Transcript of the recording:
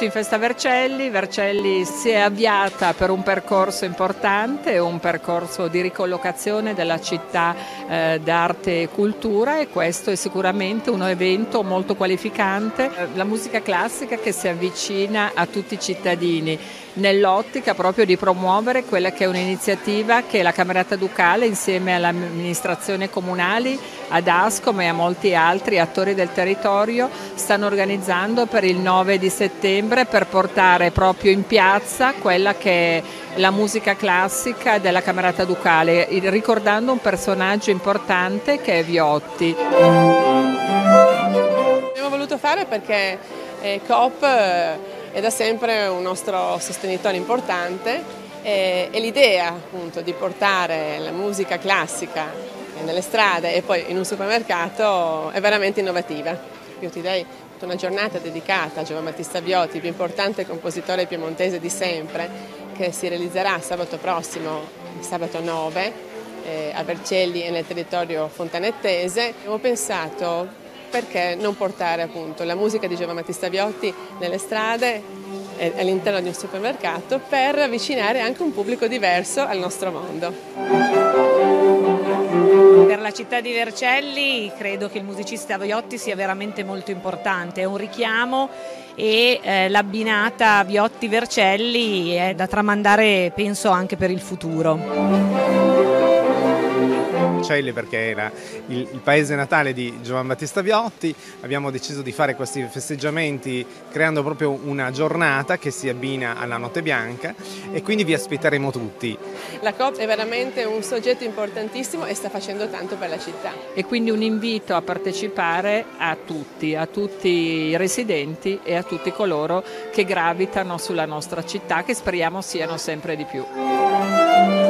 in Festa Vercelli. Vercelli si è avviata per un percorso importante, un percorso di ricollocazione della città d'arte e cultura, e questo è sicuramente un evento molto qualificante. La musica classica che si avvicina a tutti i cittadini nell'ottica proprio di promuovere quella che è un'iniziativa che la Camerata Ducale, insieme alle amministrazioni comunali, ad Ascom e a molti altri attori del territorio, stanno organizzando per il 9 di settembre, per portare proprio in piazza quella che è la musica classica della Camerata Ducale, ricordando un personaggio importante che è Viotti. Abbiamo voluto fare perché Coop è da sempre un nostro sostenitore importante e l'idea appunto di portare la musica classica nelle strade e poi in un supermercato è veramente innovativa. Beauty Day è una giornata dedicata a Giovan Battista Viotti, il più importante compositore piemontese di sempre, che si realizzerà sabato prossimo, sabato 9, a Vercelli e nel territorio fontanettese. Abbiamo pensato perché non portare appunto la musica di Giovan Battista Viotti nelle strade e all'interno di un supermercato per avvicinare anche un pubblico diverso al nostro mondo. Per la città di Vercelli credo che il musicista Viotti sia veramente molto importante, è un richiamo e l'abbinata Viotti-Vercelli è da tramandare, penso, anche per il futuro. Vercelli perché era il paese natale di Giovan Battista Viotti. Abbiamo deciso di fare questi festeggiamenti creando proprio una giornata che si abbina alla Notte Bianca, e quindi vi aspetteremo tutti. La Coop è veramente un soggetto importantissimo e sta facendo tanto per la città. E quindi un invito a partecipare a tutti i residenti e a tutti coloro che gravitano sulla nostra città, che speriamo siano sempre di più.